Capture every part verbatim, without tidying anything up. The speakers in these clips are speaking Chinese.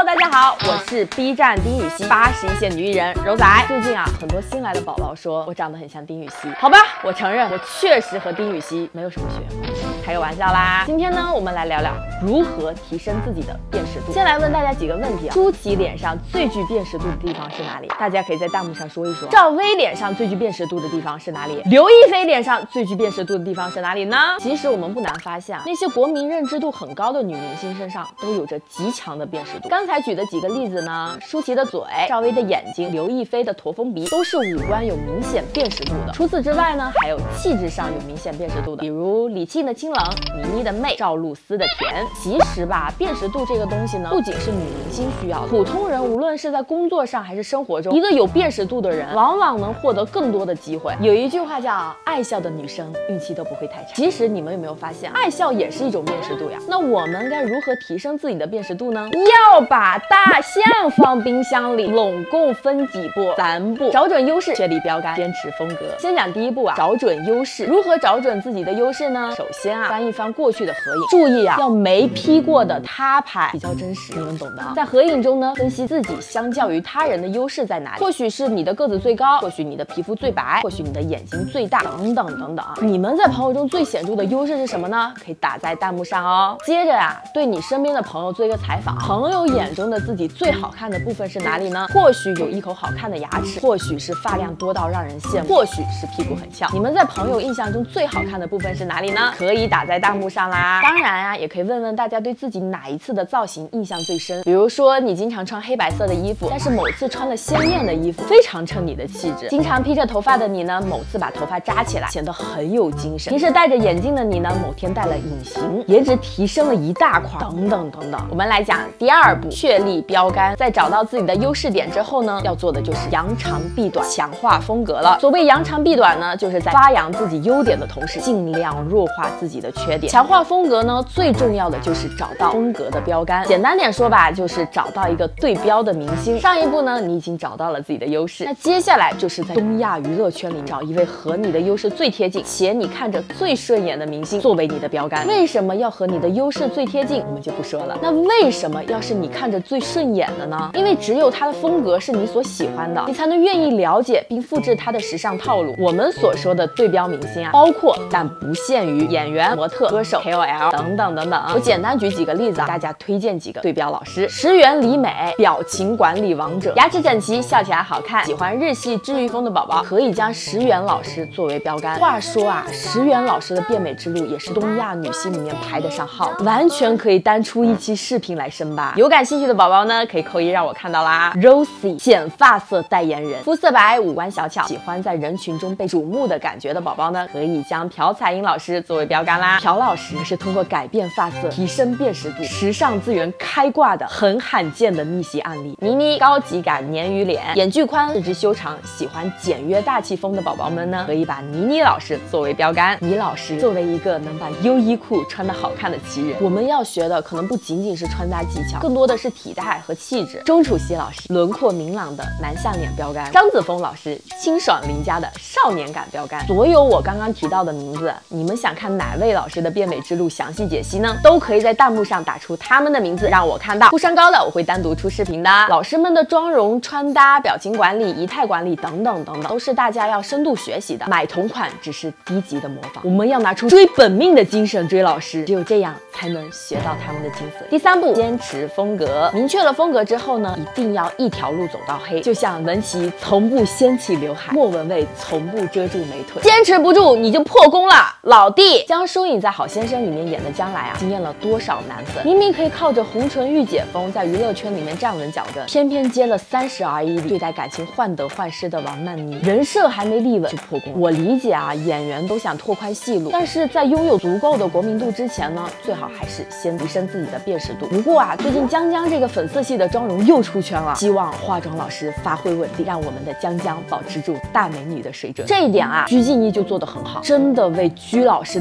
大家好，我是 B 站丁禹兮八十一线女艺人柔仔。最近啊，很多新来的宝宝说我长得很像丁禹兮，好吧，我承认我确实和丁禹兮没有什么血缘关系，开个玩笑啦。今天呢，我们来聊聊如何提升自己的辨识度。先来问大家几个问题啊：舒淇脸上最具辨识度的地方是哪里？大家可以在弹幕上说一说。赵薇脸上最具辨识度的地方是哪里？刘亦菲脸上最具辨识度的地方是哪里呢？其实我们不难发现，那些国民认知度很高的女明星身上都有着极强的辨识度。刚才举的几个例子呢，舒淇的嘴、赵薇的眼睛、刘亦菲的驼峰鼻，都是五官有明显辨识度的。除此之外呢，还有气质上有明显辨识度的，比如李沁的清冷、倪妮的媚、赵露思的甜。其实吧，辨识度这个东西呢，不仅是女明星需要的，普通人无论是在工作上还是生活中，一个有辨识度的人，往往能获得更多的机会。有一句话叫“爱笑的女生运气都不会太差”。其实你们有没有发现，爱笑也是一种辨识度呀？那我们该如何提升自己的辨识度呢？要把大象放冰箱里，拢共分几步？三步：找准优势，确立标杆，坚持风格。先讲第一步啊，找准优势。如何找准自己的优势呢？首先啊，翻一翻过去的合影，注意啊，要没 P 过的他拍比较真实，你们懂的啊。在合影中呢，分析自己相较于他人的优势在哪里。或许是你的个子最高，或许你的皮肤最白，或许你的眼睛最大，等等等等。你们在朋友中最显著的优势是什么呢？可以打在弹幕上哦。接着啊，对你身边的朋友做一个采访，朋友眼中的自己最好看的部分是哪里呢？或许有一口好看的牙齿，或许是发量多到让人羡慕，或许是屁股很翘。你们在朋友印象中最好看的部分是哪里呢？可以打在弹幕上啦。当然啊，也可以问问大家对自己哪一次的造型印象最深。比如说你经常穿黑白色的衣服，但是某次穿了鲜艳的衣服，非常衬你的气质。经常披着头发的你呢，某次把头发扎起来，显得很有精神。平时戴着眼镜的你呢，某天戴了隐形，颜值提升了一大块，等等等等。我们来讲第二步，确立标杆。在找到自己的优势点之后呢，要做的就是扬长避短，强化风格了。所谓扬长避短呢，就是在发扬自己优点的同时，尽量弱化自己的缺点。强化风格呢，最重要的就是找到风格的标杆。简单点说吧，就是找到一个对标的明星。上一步呢，你已经找到了自己的优势，那接下来就是在东亚娱乐圈里找一位和你的优势最贴近且你看着最顺眼的明星作为你的标杆。为什么要和你的优势最贴近，我们就不说了。那为什么要是你看着最顺眼的呢？因为只有他的风格是你所喜欢的，你才能愿意了解并复制他的时尚套路。我们所说的对标明星啊，包括但不限于演员、模特、歌手、K O L 等等等等。我简单举几个例子啊，大家推荐几个对标老师：石原里美，表情管理王者，牙齿整齐，笑起来好看。喜欢日系治愈风的宝宝可以将石原老师作为标杆。话说啊，石原老师的变美之路也是东亚女星里面排得上号，完全可以单出一期视频来深扒。有感兴趣的宝宝呢，可以扣一让我看到啦。Rosie 显发色代言人，肤色白，五官小巧，喜欢在人群中被瞩目的感觉的宝宝呢，可以将朴彩英老师作为标杆啦。朴老师是通过改变发色提升辨识度，时尚资源开挂的很罕见的逆袭案例。倪妮高级感鲶鱼脸，眼距宽，四肢修长，喜欢简约大气风的宝宝们呢，可以把倪妮老师作为标杆。倪老师作为一个能把优衣库穿得好看的奇人，我们要学的可能不仅仅是穿搭技巧，更多的是体态和气质。钟楚曦老师轮廓明朗的男相脸标杆，张子枫老师清爽邻家的少年感标杆。所有我刚刚提到的名字，你们想看哪位老师的变美之路详细解析呢？都可以在弹幕上打出他们的名字，让我看到。呼声高的我会单独出视频的。老师们的妆容、穿搭、表情管理、仪态管理等等等等，都是大家要深度学习的。买同款只是低级的模仿，我们要拿出追本命的精神追老师，只有这样才能学到他们的精髓。第三步，坚持风格。明确了风格之后呢，一定要一条路走到黑。就像文琪从不掀起刘海，莫文蔚从不遮住美腿，坚持不住你就破功了。老弟，江疏影在《好先生》里面演的将来啊，惊艳了多少男粉？明明可以靠着红唇御姐风在娱乐圈里面站稳脚跟，偏偏接了三十而已里对待感情患得患失的王曼妮，人设还没立稳就破功。我理解啊，演员都想拓宽戏路，但是在拥有足够的国民度之前呢，最好还是先提升自己的辨识度。不过啊，最近江江这个粉色系的妆容又出圈了，希望化妆老师发挥稳定，让我们的江江保持住大美女的水准。这一点啊，鞠婧祎就做得很好，真的为鞠老师的美上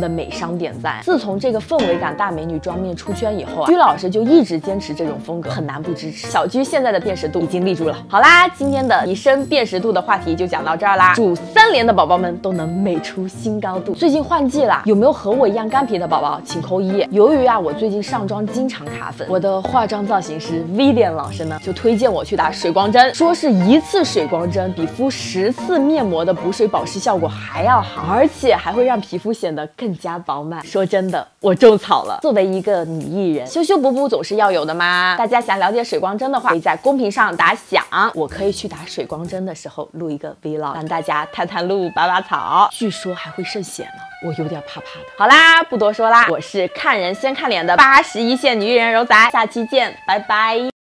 常点赞。自从这个氛围感大美女妆面出圈以后啊，居老师就一直坚持这种风格，很难不支持。小居现在的辨识度已经立住了。好啦，今天的提升辨识度的话题就讲到这儿啦。祝三连的宝宝们都能美出新高度。最近换季啦，有没有和我一样干皮的宝宝？请扣一。由于啊，我最近上妆经常卡粉，我的化妆造型师 Vivian 老师呢就推荐我去打水光针，说是一次水光针比敷十次面膜的补水保湿效果还要好，而且还会让皮肤显得更加饱满。说真的，我种草了。作为一个女艺人，修修补补总是要有的嘛。大家想了解水光针的话，可以在公屏上打响，我可以去打水光针的时候录一个 vlog， 让大家探探路、拔拔草，据说还会渗血呢，我有点怕怕的。好啦，不多说啦，我是看人先看脸的八十一线女艺人柔仔，下期见，拜拜。